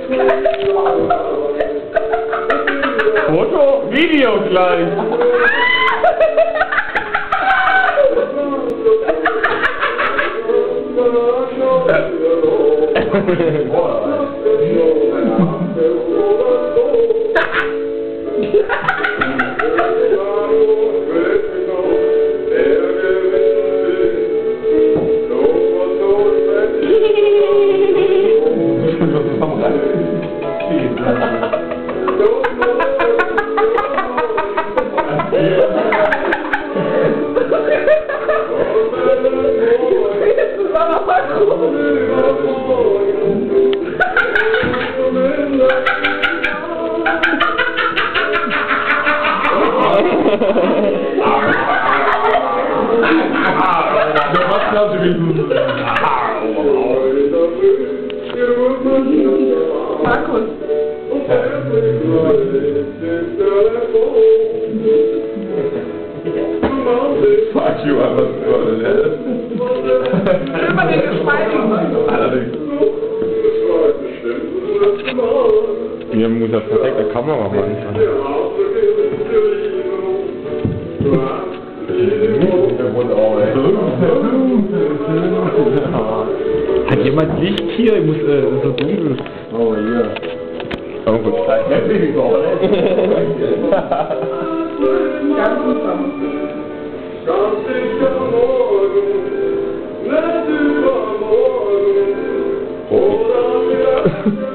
Foto, Video gleich. Markus. Fuck you, aber Immer den Geschmack. allerdings. Mir muss das perfekte Kameramann sein. Hat jemand Licht hier? Ich muss so dunkel. Oh ja. Oh gut. Ganz super. Oh.